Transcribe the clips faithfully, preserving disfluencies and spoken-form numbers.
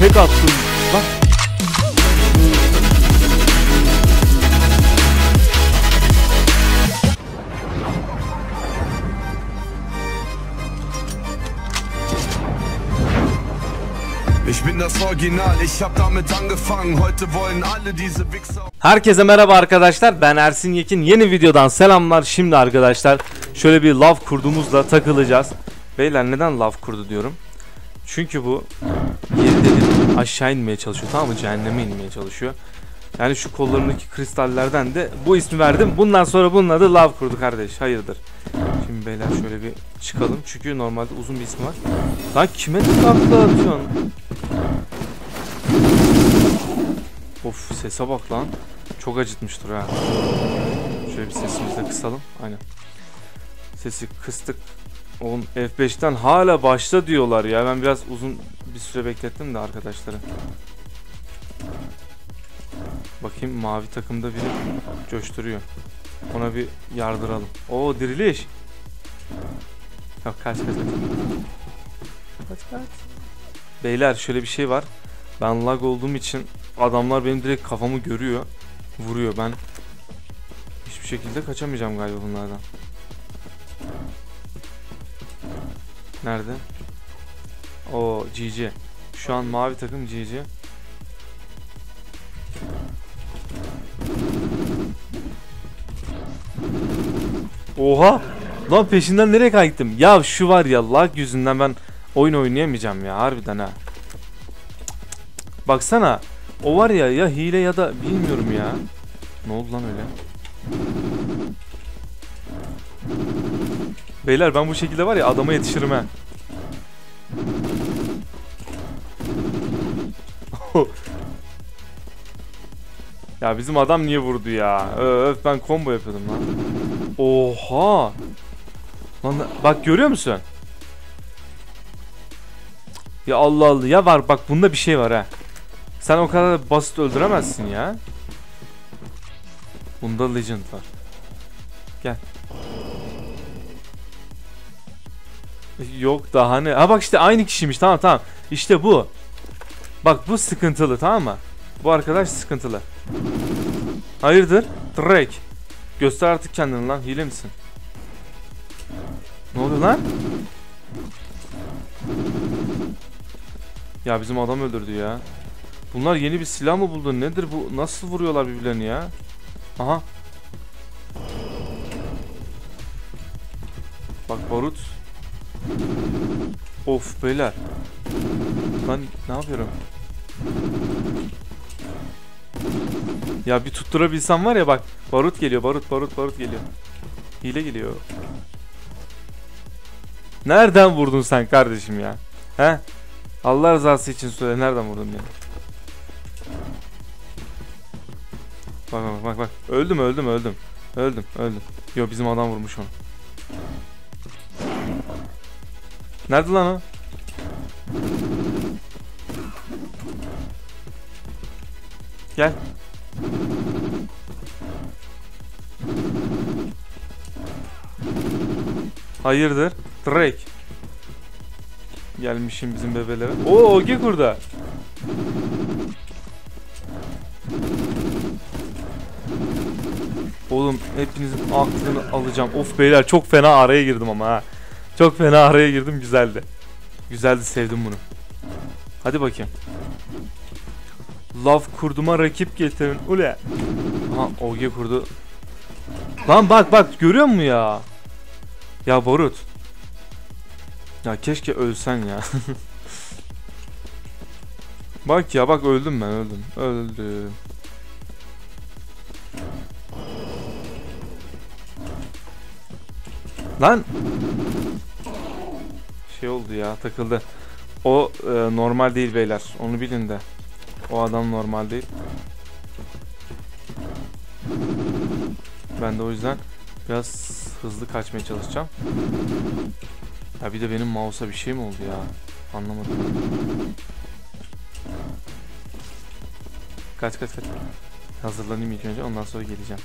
tek attım. Bak. Ich bin das Original, ich hab damit angefangen. Heute wollen alle diese Wichser. Herkese merhaba arkadaşlar. Ben Ersin Yekin. Yeni videodan selamlar. Şimdi arkadaşlar şöyle bir lav kurdumuzla takılacağız. Beyler neden lav kurdu diyorum? Çünkü bu yeri dedim aşağı inmeye çalışıyor, tamam mı? Cehenneme inmeye çalışıyor. Yani şu kollarındaki kristallerden de bu ismi verdim. Bundan sonra bunun adı lav kurdu kardeş. Hayırdır? Şimdi beyler şöyle bir çıkalım. Çünkü normalde uzun bir ismi var. Lan kime takla atıyorsun? Of, sese bak lan. Çok acıtmıştır ha. Şöyle bir sesimizi de kısalım. Aynen. Sesi kıstık. Oğlum F beşten hala başla diyorlar ya. Ben biraz uzun bir süre beklettim de arkadaşları. Bakayım, mavi takımda biri coşturuyor. Ona bir yardıralım. Oo, diriliş. Yok, kaç kaç kaç. Kaç kaç. Beyler şöyle bir şey var. Ben lag olduğum için adamlar benim direkt kafamı görüyor. Vuruyor. Ben hiçbir şekilde kaçamayacağım galiba bunlardan. Nerede? O G G. Şu an mavi takım G G. Oha! Lan peşinden nereye kaydım? Ya şu var ya, lag yüzünden ben oyun oynayamayacağım ya harbiden ha. Baksana. O var ya, ya hile ya da bilmiyorum ya. Ne oldu lan öyle? Beyler ben bu şekilde var ya adama yetişirim ha. Ya bizim adam niye vurdu ya? Öf, ben combo yapıyordum lan. Oha! Lan bak, görüyor musun? Ya Allah Allah, ya var bak, bunda bir şey var ha. Sen o kadar basit öldüremezsin ya. Bunda legend var. Gel. Yok daha ne? Ha bak işte aynı kişiymiş, tamam tamam. İşte bu. Bak bu sıkıntılı, tamam mı? Bu arkadaş sıkıntılı. Hayırdır? Drake. Göster artık kendini lan, hile misin? Ne oluyor lan? Ya bizim adam öldürdü ya. Bunlar yeni bir silah mı buldu? Nedir bu? Nasıl vuruyorlar birbirlerini ya? Aha. Bak barut. Of beyler. Ben ne yapıyorum? Ya bir tutturabilsem var ya, bak. Barut geliyor, barut barut barut geliyor. Hile geliyor. Nereden vurdun sen kardeşim ya? He? Allah rızası için söyle, nereden vurdun ya? Bak bak bak bak. Öldüm öldüm öldüm. Öldüm öldüm. Yo, bizim adam vurmuş onu. Nerede lan o? Gel. Hayırdır? Drake. Gelmişim bizim bebelere. Oo, Oge kurda. Oğlum hepinizin aklını alacağım. Of beyler, çok fena araya girdim ama ha. Çok fena araya girdim, güzeldi. Güzeldi, sevdim bunu. Hadi bakayım. Lav kurduma rakip getirin. Ule. Aha, Oge kurdu. Lan bak bak, görüyor musun ya? Ya Barut. Ya keşke ölsen ya. Bak ya bak, öldüm ben, öldüm. Öldüm. Lan. Şey oldu ya, takıldı. O e, normal değil beyler. Onu bilin de. O adam normal değil. Ben de o yüzden biraz hızlı kaçmaya çalışacağım. Ya bir de benim mouse'a bir şey mi oldu ya? Anlamadım. Kaç kaç kaç. Hazırlanayım ilk önce, ondan sonra geleceğim.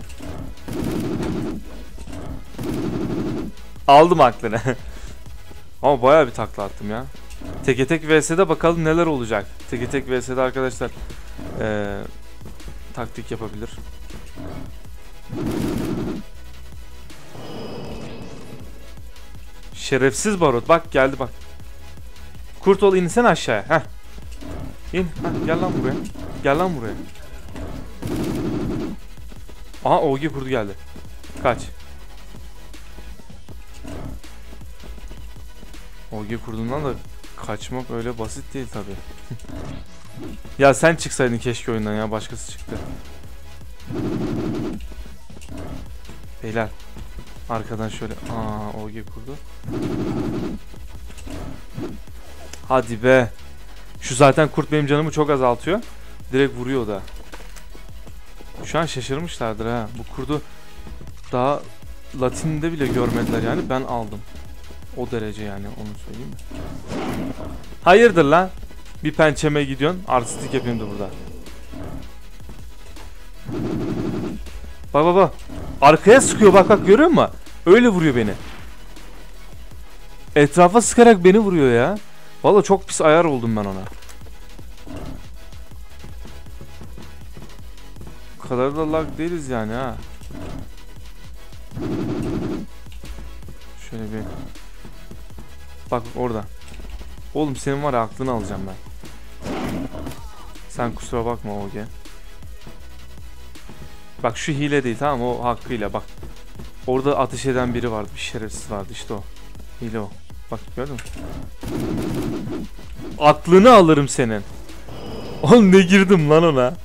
Aldım aklını. Ama bayağı bir takla attım ya. Teke tek vs'de bakalım neler olacak. Teke tek vs'de arkadaşlar ee, taktik yapabilir. Şerefsiz barut. Bak geldi bak. Kurt ol, insen aşağıya. Heh. İn. Heh, gel lan buraya. Gel lan buraya. Aha O G kurdu geldi. Kaç. O G kurdundan da kaçmak öyle basit değil tabi. Ya sen çıksaydın keşke oyundan ya, başkası çıktı. Beyler. Arkadan şöyle. Aa O G kurdu. Hadi be. Şu zaten kurt benim canımı çok azaltıyor. Direkt vuruyor da. Şu an şaşırmışlardır ha. Bu kurdu daha Latin'de bile görmediler yani. Ben aldım. O derece yani, onu söyleyeyim mi? Hayırdır lan? Bir pençeme gidiyorsun. Artistik yapayım da burada. Bak bak bak. Arkaya sıkıyor bak bak, görüyor musun? Öyle vuruyor beni. Etrafa sıkarak beni vuruyor ya. Vallahi çok pis ayar oldum ben ona. Bu kadar da lag değiliz yani ha. Şöyle bir. Bak orada. Oğlum senin var ya, aklını alacağım ben. Sen kusura bakma O G. Bak şu hile değil, tamam, o hakkıyla bak. Orada ateş eden biri vardı, bir şerefsiz vardı, işte o. Hile o. Bak gördün mü? Aklını alırım senin. Oğlum ne girdim lan ona.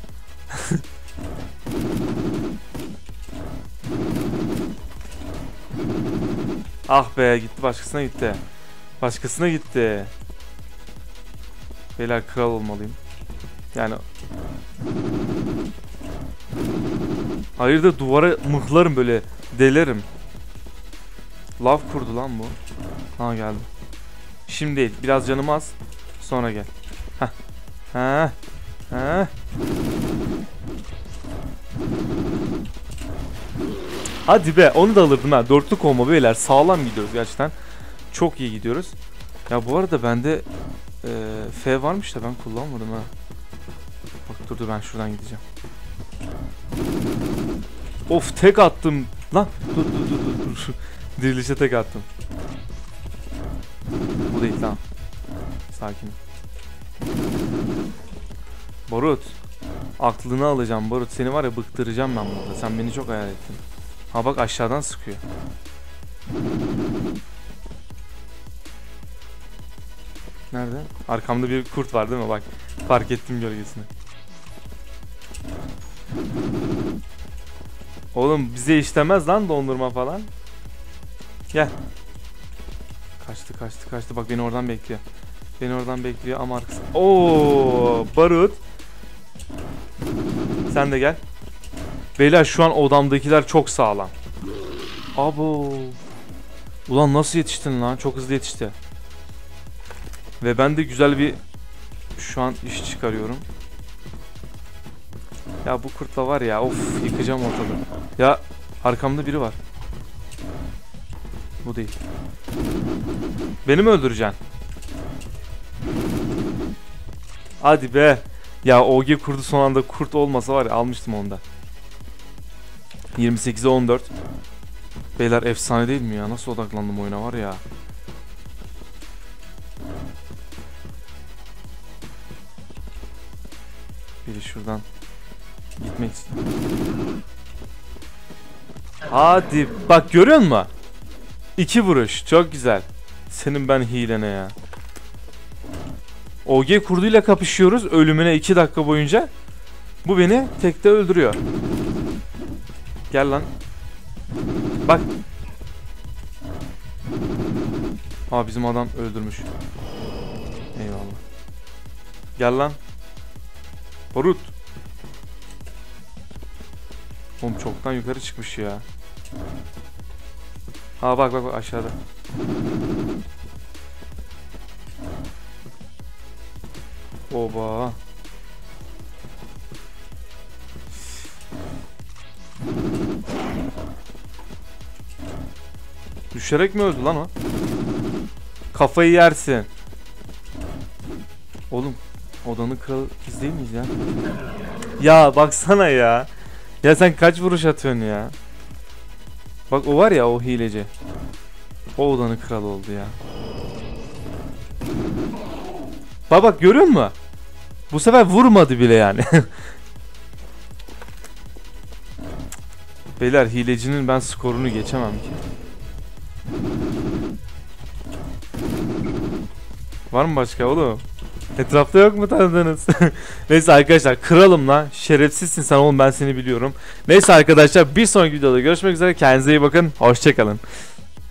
Ah be, gitti, başkasına gitti. Başkasına gitti. Beyler kral olmalıyım. Yani hayır da duvara mıhlarım böyle, delerim. Lav kurdu lan bu. Ha geldi. Şimdi değil, biraz canım az. Sonra gel. Heh. Heh. Heh. Hadi be, onu da alırdım ha. Dörtlü kombo beyler, sağlam gidiyoruz gerçekten. Çok iyi gidiyoruz. Ya bu arada bende e, F varmış da ben kullanmadım ha. Bak dur dur, ben şuradan gideceğim. Of, tek attım. Lan dur dur dur dur dur. Dirilişe tek attım. Bu değil, tamam. Sakin. Barut. Aklını alacağım Barut. Seni var ya, bıktıracağım ben burada. Sen beni çok hayal ettin. Ha bak, aşağıdan sıkıyor. Nerede? Arkamda bir kurt var değil mi? Bak. Fark ettim gölgesini. Oğlum bize işlemez lan dondurma falan. Gel. Kaçtı kaçtı kaçtı. Bak beni oradan bekliyor. Beni oradan bekliyor ama arkası. Oo, Barut. Sen de gel. Beyler şu an odamdakiler çok sağlam. Abo. Ulan nasıl yetiştin lan? Çok hızlı yetişti. Ve ben de güzel bir şu an iş çıkarıyorum. Ya bu kurtla var ya, of, yıkacağım ortalığı. Ya arkamda biri var. Bu değil. Beni mi öldüreceksin? Hadi be. Ya O G kurdu son anda, kurt olmasa var ya, almıştım onda. yirmi sekize on dört. Beyler efsane değil mi ya? Nasıl odaklandım oyuna var ya. Biri şuradan gitmek istiyor. Hadi bak, görüyor musun? İki vuruş çok güzel. Senin ben hilene ya. O G kurduyla kapışıyoruz ölümüne iki dakika boyunca. Bu beni tekte öldürüyor. Gel lan. Bak. Aa, bizim adam öldürmüş. Eyvallah. Gel lan. Barut. Oğlum çoktan yukarı çıkmış ya. Ha bak bak bak, aşağıda. Oba. Düşerek mi öldü lan o? Kafayı yersin. Oğlum odanın kralı biz değil miyiz ya? Ya baksana ya. Ya sen kaç vuruş atıyorsun ya? Bak o var ya, o hileci. O odanın kralı oldu ya. Bak bak, görüyor musun? Bu sefer vurmadı bile yani. Beyler, hilecinin ben skorunu geçemem ki. Var mı başka oğlum? Etrafta yok mu tanıdığınız? Neyse arkadaşlar, kralım lan. Şerefsizsin sen oğlum, ben seni biliyorum. Neyse arkadaşlar, bir sonraki videoda görüşmek üzere. Kendinize iyi bakın. Hoşçakalın.